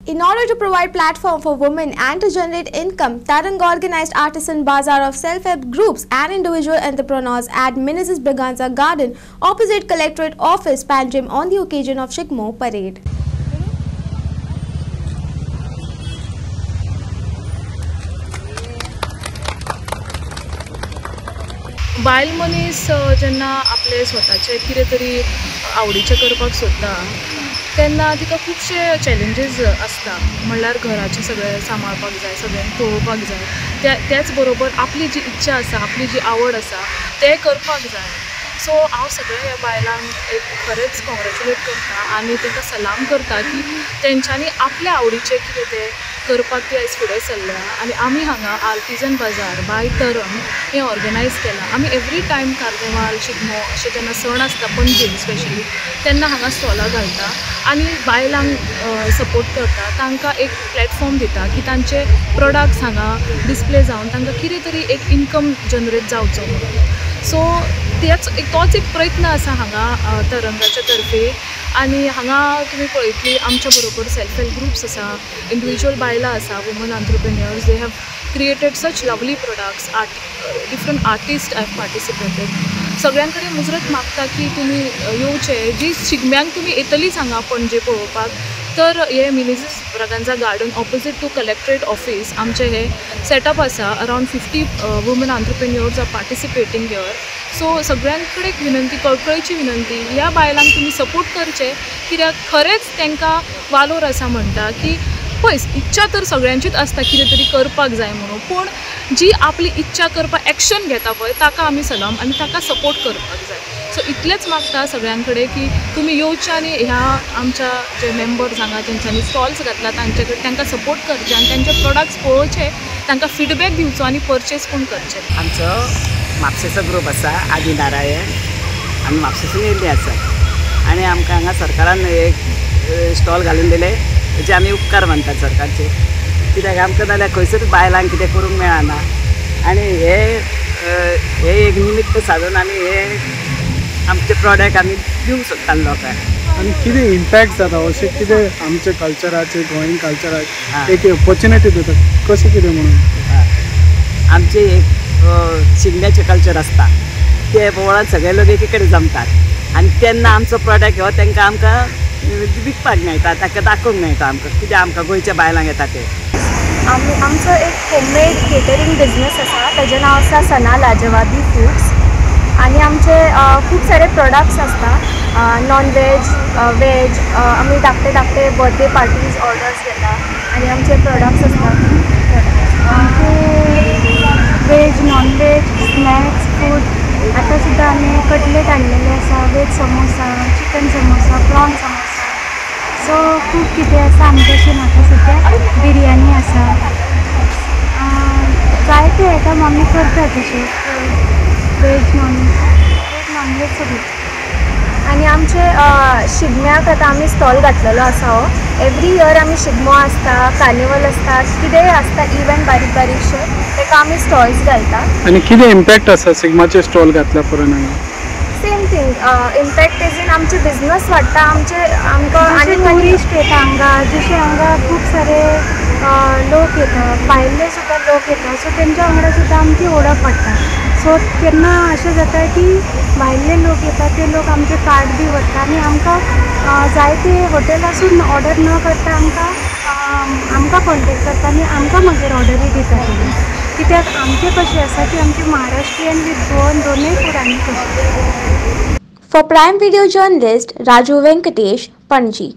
In order to provide platform for women and to generate income, Tarang organized artisan bazaar of self-help groups and individual entrepreneurs at Mrs. Braganza Garden opposite Collectorate Office, Panjim on the occasion of Shigmo Parade. बायल मनीस जेन्ना आपले स्वताचे कितें तरी आवडीचें करपाक सोदता तेन्ना तिका खुबशे चॅलेंजीस आसता. म्हणल्यार घराचें सगळें सांबाळपाक जाय, सगळ्यांक पळोवपाक जाय, त्याच बरोबर आपली जी इच्छा आसा, आपली जी आवड आसा तें करपाक जाय. सो हांव सगळ्या ह्या बायलांक एक खरेंच कॉंग्रेच्युलेट करता आनी तांकां सलाम करता की तेंच्यांनी आपल्या आवडीचें कितें तें करपाक ती आयज फुडें सरल्या. आनी आमी हांगा आर्टिजन बाजार बाय तरंग हें ऑर्गनायज केलां. आमी एवरी टायम कार्निवाल, शिगमो अशे जेन्ना सण आसता पणजेन स्पेशली तेन्ना हांगा स्टॉलां घालता आनी बायलांक सपोर्ट करता, तांकां एक प्लॅटफॉर्म दिता की तांचे प्रोडक्ट्स हांगा डिस्प्ले जावन तांकां कितें तरी एक इनकम जनरेट जावचो म्हणून. सो तोच एक प्रयत्न आसा हांगा तरंगाच्या तर्फे. आनी हांगा तुमी पळयतली आमच्या बरोबर सेल्फ हेल्प ग्रुप्स आसा, इंडिविज्युअल बायलां आसा, woman entrepreneurs. They have created such lovely products. Different artist have participated. सगळ्यां कडेन मुजरत मागता की तुमी येवचे. जी शिगम्यांक तुमी येतलीच हांगा पणजे पळोवपाक, तर हे Mrs Braganza garden opposite to collectorate office आमचे हे सेटअप आसा. Around 50 woman entrepreneurs are participating here. So सगळ्यां कडेन एक विनंती, कळकळीची विनंती, ह्या बायलांक तुमी सपोर्ट करचे, कित्याक खरेंच तांकां वालोर आसा. म्हणटा की पळय, इच्छा तर सगळ्यांचीच आसता कितें तरी करपाक जाय म्हणून, पूण जी आपली इच्छा करपाक एक्शन घेता पळय ताका आमी सलाम आनी ताका सपोर्ट करपाक जाय. सो इतलेंच मागता सगळ्यां कडेन की तुमी येवचे आनी ह्या आमच्या जे मेंबर्स हांगा तेंच्यांनी स्टॉल्स घातला तांचे कडेन तांकां सपोर्ट करचे आनी तांचे प्रोडक्ट्स पळोवचे, तांकां फीडबॅक दिवचो आनी परचेस पूण करचे. आमचो म्हापशेचो ग्रूप आसा आदिनारायण, आमी म्हापशेसून येयल्ली आसा आनी आमकां हांगा सरकारान एक स्टॉल घालून दिले, हेजे आमी उपकार मानतात सरकारचे. कित्याक आमकां नाल्यार खंयसर बायलांक कितें करूंक मेळना आनी हे एक निमित्त साधून आमी हे आमचे प्रोडक्ट आमी दिवंक सोदता लोकांक. आनी कितें इम्पॅक्ट जाता अशें कितें आमच्या कल्चराचें, गोंयन कल्चराक एक ऑपॉर्च्युनिटी दिता कशें कितें म्हणून? आमचे एक शिगम्याचे कल्चर आसता ते पळोवन सगळे लोक एके कडेन जमतात आनी तेन्ना आमचो प्रोडक्ट हो तांकां आमकां विकपाक मेळटा, ताका दाखोवंक मेळटा आमकां कितें आमकां गोंयच्या बायलांक येता ते. आमचो एक होममेड केटरिंग बिझनेस आसा, ताजें नांव आसा सना लाजवाबी फूड्स. आनी आमचे खूब सारे प्रोडक्ट्स आसता, नॉन वेज, वेज. आमी धाकटे बर्थडे पार्टीज ऑर्डर्स घेता आनी आमचे प्रोडक्ट्स आसता veg, non veg, snacks, food. आतां सुद्दां आमी कटलेट हाडलेले आसा, veg samosa, chicken samosa, prawn samosa. So खूब कितें आसा आमचे अशें म्हाका सद्या बिरयानी आसा. जायते आयटम आमी करता तशें वेज, नॉन वेज सगळें. आनी आमचे शिगम्याक आतां आमी स्टॉल घातलेलो आसा हो. एवरी इयर आमी शिगमो आसता, कार्निवल आसता, कितेंय आसता इव्हेंट बारीक बारीकशे, ताका आमी स्टॉल्स घालता. आनी कितें इम्पॅक्ट आसा शिगमाचे स्टॉल घातल्या उपरांत हांगा? Same thing, impact as in आमचे बिजनस वाडटा, आमकां आनी ट्युरिस्ट येता हांगा. जशे हांगा खूब सारे लोक येता, भायले सुद्दां लोक येता, सो तेंच्या वांगडा सुद्दां आमची ओळख वाडटा. सो केन्ना अशें जाता की भायले लोक येता ते लोक आमचे कार्ड बी व्हरता आनी आमकां जायते हॉटेलासून ऑर्डर न करता आमकां कॉन्टेक्ट करता आनी आमकां मागीर ऑर्डरी दिता तेमी. कित्याक आमचें कशें आसा की आमची महाराष्ट्रीयन वीथ गोवन दोनूय फूड आमी कशें. For Prime Video journalist Raju Venkatesh, Panji.